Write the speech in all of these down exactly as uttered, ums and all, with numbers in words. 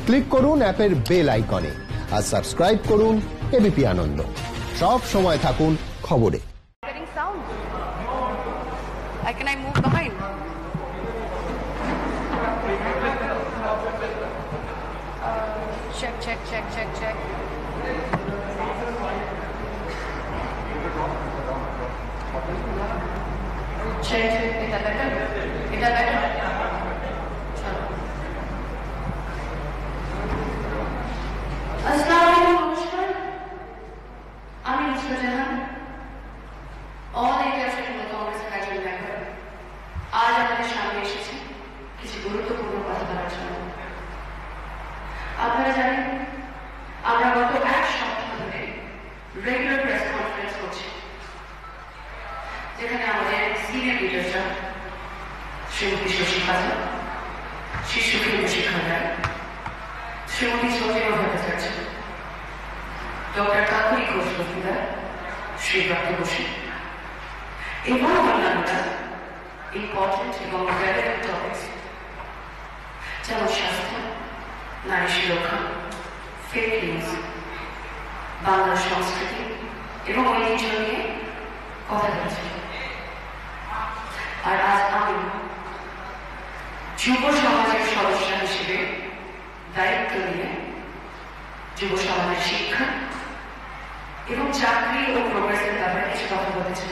Click করুন অ্যাপের bell আইকনে আর সাবস্ক্রাইব করুন এবিপি আনন্দ। সব সময় থাকুন খবরে। Can I move behind? Check, check, check, check, check. Check. Is that better? Is that better? Assalamu alaikum, namaskar. আমি নুসরাত জাহান, অল ইন্ডিয়া তৃণমূল কংগ্রেসের একজন মেম্বার। আজ আমাদের সামনে এসেছে কিছু গুরুত্বপূর্ণ কথা বলার জন্য। আপনারা জানেন আমরা গত এক সপ্তাহ ধরে রেগুলার প্রেস কনফারেন্স করছি, যেখানে আমাদের সিনিয়র লিডাররা শ্রীমতী শশী পাজা, শ্রী সুখেন্দু শেখর রায়, শ্রীমতী চন্দ্রিমা ভট্টাচার্য, ডক্টর কাকুলি ঘোষ দস্তিদার, শ্রী ডক্টর বসু এবং অন্যান্যরা ইম্পর্টেন্ট এবং রেলেভেন্ট টপিকস যেমন স্বাস্থ্য, নারী সুরক্ষা, ফেক নিউজ, বাংলার সংস্কৃতি এবং ঐতিহ্য নিয়ে কথা বলছি। আর আজ আমি যুব সমাজের সদস্য হিসেবে দায়িত্ব নিয়ে যুব সমাজের শিক্ষা এবং চাকরি ও প্রোগ্রেসের ব্যাপারে কিছু কথা বলতে চাই।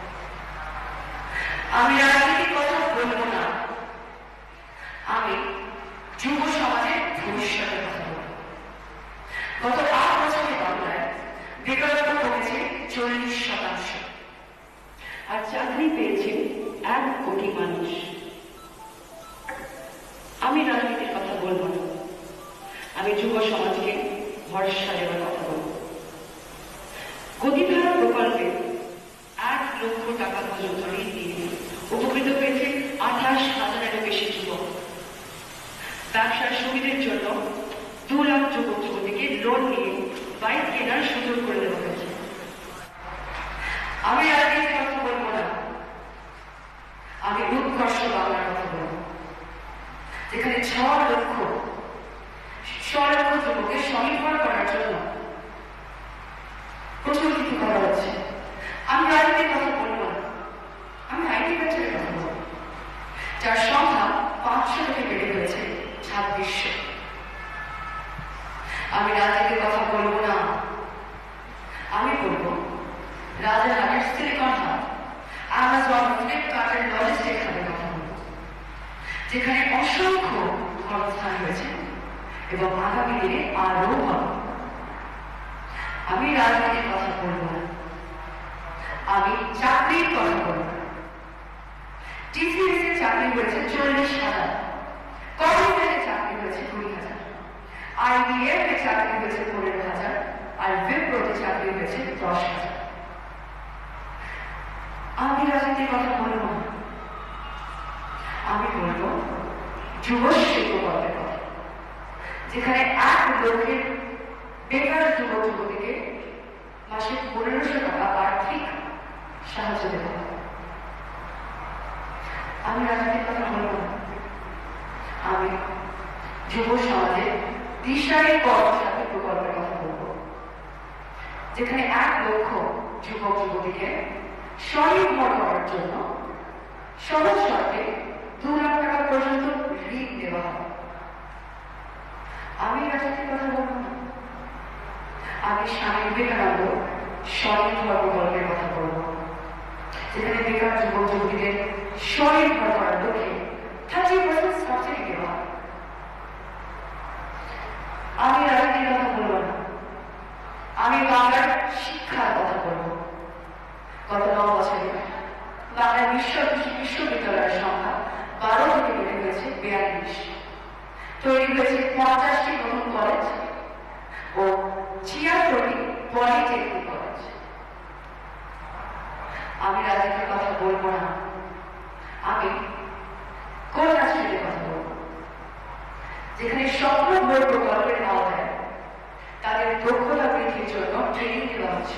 আমি রাজনীতির কথা বলবো না, আমি যুব সমাজের ভবিষ্যতের কথা বলব। গত আট বছরে বাংলায় বেকারত্ব কমেছে চল্লিশ শতাংশ, আর চাকরি পেয়েছে এক কোটি মানুষ। আমি রাজনীতির কথা বলবো না, আমি যুব সমাজকে ভরসা দেওয়ার কথা বলব। গতিধারা প্রকল্পে এক লক্ষ টাকা পর্যন্ত ঋণ দিয়ে উপকৃত হয়েছে আঠাশ হাজারেরও বেশি যুবক। ব্যবসার সুবিধের জন্য দু লাখ যুবক যুবতীকে লোন নিয়ে বাইক কেনার সুযোগ করে দেওয়া হয়েছে। আমি রাজনীতির কথা বলবো না, আমি উৎকর্ষ বাংলার কথা বলব, যেখানে ছ লক্ষ ছ লক্ষ যুবককে স্বনির্ভর করার জন্য প্রচুর কিছু করা হচ্ছে। আমি রাজনীতির কথা বলবো না, আমি আইটি কালচারের কথা বলব, যার সংখ্যা পাঁচশো থেকে বেড়ে হয়েছে ছাব্বিশশো। আমি রাজনীতির কথা বলবো না, আমি বলবো রাজারহাটের সিলিকন হাব, অ্যামাজন, ফ্লিপকার্টের লজিস্টিক হাবের কথা বলবো, যেখানে অসংখ্য কর্মস্থান হয়েছে এবং আগামী দিনে আরও হবে। আমি রাজনীতির কথা বলবো না, আমি চাকরির কথা বলবো। টিসিএস এর চাকরি হয়েছে চল্লিশ হাজার, কর্মচারীর চাকরি হয়েছে কুড়ি হাজার, আইবিএফ এর চাকরি হয়েছে পনেরো হাজার, আর বিপ্রতে চাকরি হয়েছে দশ হাজার। আমি রাজনীতির কথা বলবো না, আমি বলবো যুবশ্রী প্রকল্পের কথা, যেখানে এক লক্ষের বেকার যুবক যুবতীকে মাসে পনেরোশো টাকা আর্থিক সাহায্য দেওয়া হবে। আমি রাজনীতির কথা বলবো না, আমি যুব সমাজের দিশারি পথ চাকরি প্রকল্পের কথা বলবো, যেখানে এক লক্ষ যুবক যুবতীকে স্বনির্ভর করার জন্য সহজ শর্তে দু লাখ টাকা পর্যন্ত ঋণ দেওয়া হবে। আমি রাজনীতির কথা বলবো না, আমি স্বামী বিবেকানন্দ স্বনির্ভর প্রকল্পের কথা বলব, যেখানে বেকার যুবক যুবতীদের স্বনির্ভর করার লক্ষ্যে থার্টি পার্সেন্ট সাবসিডি দেওয়া হয়। আমি রাজনীতির কথা বলবো না, আমি বাংলার শিক্ষার কথা বলব। গত ন বছরে বাংলার বিশ্ব বিশ্ববিদ্যালয়ের সংখ্যা বারো থেকে বেড়ে হয়েছে বিয়াল্লিশ, তৈরি হয়েছে পঞ্চাশটি নতুন কলেজ ও ছিয়াত্তরটি পলিটেকনিক কলেজ। আমি রাজনীতির কথা বলবো না, আমি কন্যাশ্রীর কথা বলব, যেখানে স্বপ্ন বই প্রকল্পের আওতায় তাদের দক্ষতা বৃদ্ধির জন্য ট্রেনিং দেওয়া হচ্ছে।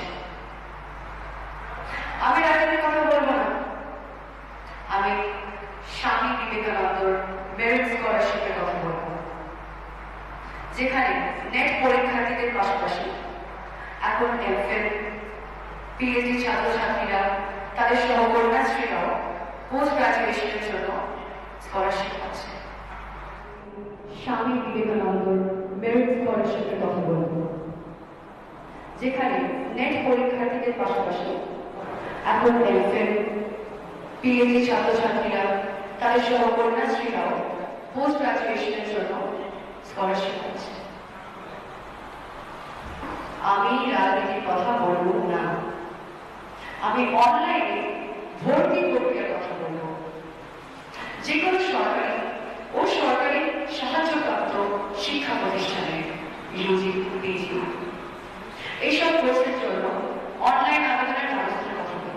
আমি রাজনীতির কথা বলবো না, আমি স্বামী বিবেকানন্দর মেরিট স্কলারশিপের কথা বলবো, যেখানে নেট পরীক্ষার্থীদের পাশাপাশি এখন এমফিল পিএইচডি ছাত্রছাত্রীরা তাদের সহকর্মীরাও পোস্ট গ্রাজুয়েশনের জন্য স্কলারশিপ পাচ্ছে। স্বামী বিবেকানন্দর মেরিট স্কলারশিপের কথা বলব, যেখানে নেট পরীক্ষার্থীদের পাশাপাশি এখন এমফিল পিএইচডি ছাত্রছাত্রীরা তাদের সহকর্মীরাও পোস্ট গ্রাজুয়েশনের জন্য স্কলারশিপ পাচ্ছে। আমি রাজনীতির কথা বলব না, আমি অনলাইনে ভর্তি প্রক্রিয়ার কথা বলব। যে কোনো সরকারি ও সরকারি সাহায্যপ্রাপ্ত শিক্ষা প্রতিষ্ঠানে ইউজি পিজি এইসব কোর্সের জন্য অনলাইন আবেদনের ব্যবস্থার কথা বলব।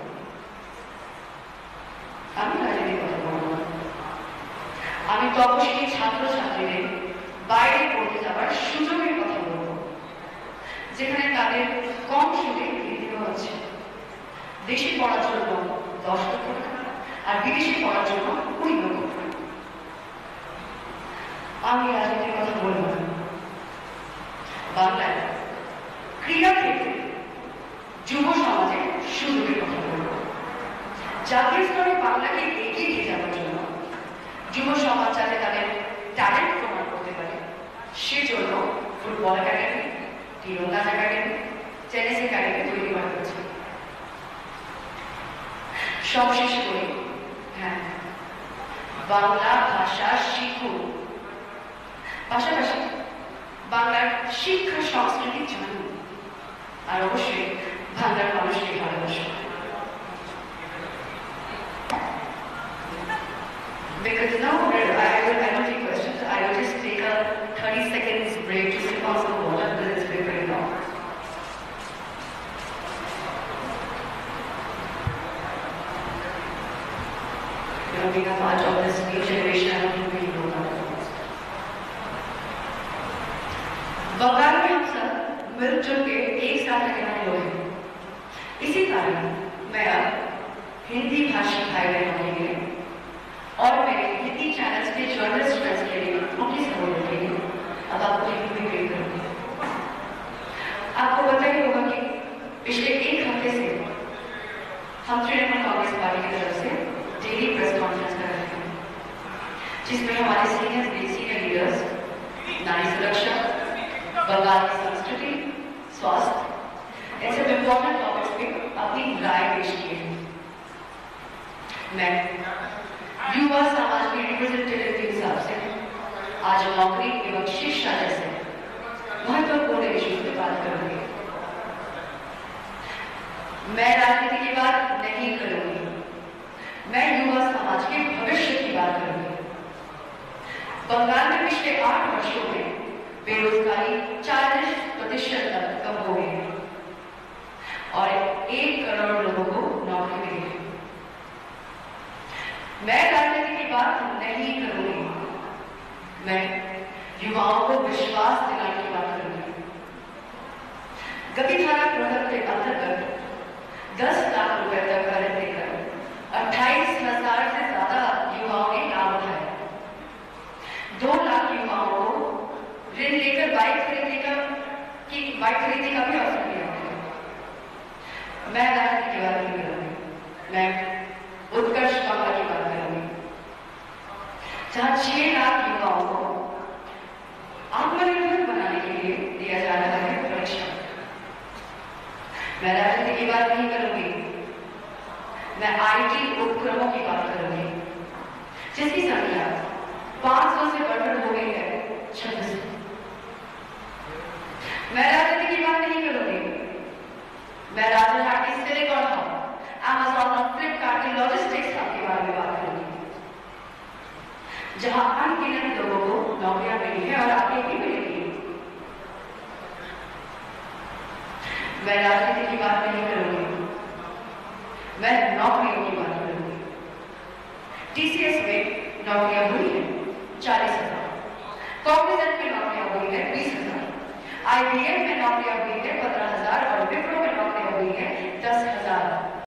আমি রাজনীতির কথা বলব না, আমি তপশিলি ছাত্রছাত্রীদের বাইরে পড়তে যাওয়ার সুযোগের কথা বলব, যেখানে তাদের কম সুদে ঋণ দেওয়া হচ্ছে। দেশে পড়ার জন্য দশ লক্ষ টাকা আর বিদেশে পড়ার জন্য কুড়ি লক্ষ টাকা। আমি রাজনীতির কথা বলব না, বাংলায় ক্রীড়া ক্ষেত্রে যুব সমাজের সুযোগের কথা বলব। জাতীয় স্তরে বাংলাকে এগিয়ে নিয়ে যাওয়ার জন্য যুব সমাজ যাতে তাদের ট্যালেন্ট প্রমাণ করতে পারে, সেজন্য ফুটবল একাডেমি, তীরন্দাজ একাডেমি, টেনিস একাডেমি তৈরি করা হয়েছে। সব শেষে বলি, হ্যাঁ, বাংলা ভাষা শিখুন, পাশাপাশি বাংলার শিক্ষা সংস্কৃতি জানুন, আর অবশ্যই বাংলার মানুষকে ভালোবাসুন। Because now I will I don't take questions. I will just take a thirty seconds break to sip on some water because it's been very long. You know, being a part of this new generation, I don't think we know that. Bengal में हम सब मिलजुल के एक साथ रहने वाले लोग हैं। इसी कारण मैं अब हिंदी भाषी भाई बहनों के लिए और मेरे हिंदी चैनल्स के जर्नलिस्ट फ्रेंड्स के लिए उनकी सपोर्ट के लिए अब आपको हिंदी में प्रेम करूंगी। आपको पता ही होगा कि पिछले एक हफ्ते से हम तृणमूल कांग्रेस पार्टी की तरफ से डेली प्रेस कॉन्फ्रेंस कर रहे हैं, जिसमें हमारे सीनियर सीनियर लीडर्स नारी सुरक्षा, बंगाल की संस्कृति, स्वास्थ्य, ऐसे इम्पोर्टेंट टॉपिक्स पे अपनी राय पेश की है। मैं युवा समाज के रिप्रेजेंटेटिव के हिसाब से आज नौकरी एवं शिक्षा जैसे महत्वपूर्ण इश्यूज पे बात करूंगी। मैं राजनीति की बात नहीं करूंगी, मैं युवा समाज के भविष्य की बात करूंगी। बंगाल में पिछले आठ वर्षों में बेरोजगारी चालीस प्रतिशत तक कम हो गई है और एक करोड़ लोगों को नौकरी मिली है। मैं राजनीति की बात नहीं करूंगी, मैं युवाओं को विश्वास दिलाने की बात करूंगी। गतिधारा प्रोजेक्ट के अंतर्गत दस लाख रुपए तक कर्ज देकर अट्ठाईस हजार से ज्यादा युवाओं ने लाभ उठाया। दो लाख युवाओं को ऋण लेकर बाइक खरीदने का की बाइक खरीदने का भी अवसर दिया गया। मैं राजनीति की बात नहीं करूंगी, मैं उत्कर्ष बांग्ला की बात करूंगी, जहां छह लाख युवाओं को आत्मनिर्भर बनाने के लिए दिया जा रहा है प्रशिक्षण। मैं राजनीति की बात नहीं करूंगी, मैं आईटी उपक्रमों की बात करूंगी, जिसकी संख्या पांच सौ से बढ़कर हो गई है छब्बीस। मैं राजनीति की बात नहीं करूंगी, मैं राजस्थान की सिलिकॉन हब, अमेज़न और फ्लिपकार्ट की लॉजिस्टिक्स हब के बारे में बात करूंगी, जहां अनगिनत लोगों को नौकरियां मिली है और आगे भी मिलेगी। मैं राजनीति की बात नहीं करूंगी, मैं नौकरियों की बात करूंगी। टीसीएस में नौकरियां हुई है चालीस हजार, कॉग्निजेंट में नौकरियां हुई है बीस हजार, आईबीएम में नौकरियां हुई है पंद्रह हजार और विप्रो में नौकरियां हुई है दस हजार।